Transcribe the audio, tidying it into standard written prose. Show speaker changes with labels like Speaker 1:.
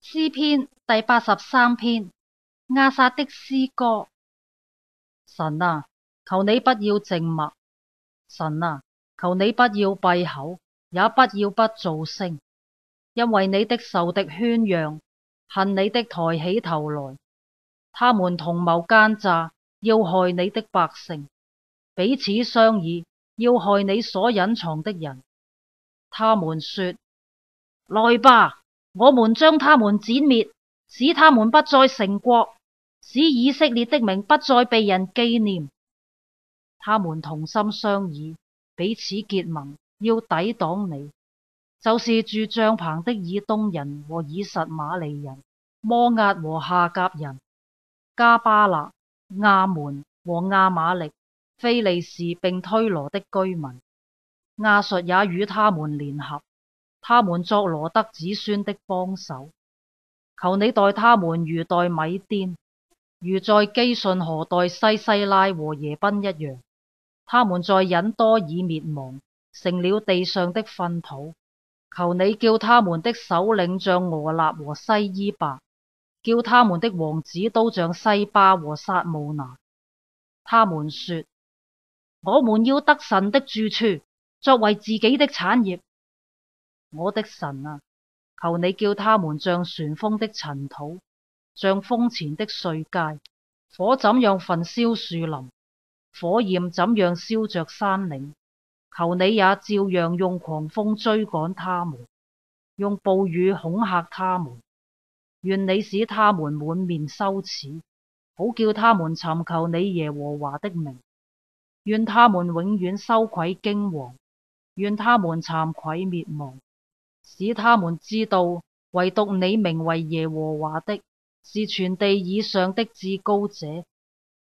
Speaker 1: 詩篇第83篇，亞薩的詩歌。神啊，求你不要靜默，神啊，求你不要閉口，也不要不造聲，因為你的仇敵喧嚷，恨你的抬起頭來，他們同謀奸詐，要害你的百姓，彼此商議，要害你所隱藏的人。他們說：來吧，我們將他們剪滅，使他們不再成國，使以色列的名不再被人紀念。他們同心商議，彼此結盟，要抵擋你，就是住帳棚的以東人和以實瑪利人、摩押和夏甲人、迦巴勒、亞捫和亞瑪力、非利士並推羅的居民。亞述也與他們聯合，他們作羅得子孫的幫手。求你待他們如待米甸，如在基順河待西西拉和耶賓一樣。他們在隱多珥滅亡，成了地上的糞土。求你叫他們的首領像俄立和西伊伯，叫他們的王子都像西巴和撒慕拿。他們說：我們要得神的住處，作為自己的產業。我的神啊，求你叫他們像旋風的塵土，像風前的碎秸。火怎樣焚燒樹林，火焰怎樣燒着山嶺。求你也照樣用狂風追趕他們，用暴雨恐嚇他們。願你使他們滿面羞恥，好叫他們尋求你耶和華的名。願他們永遠羞愧驚惶，願他們慚愧滅亡，使他們知道唯獨你名為耶和華的，是全地以上的至高者。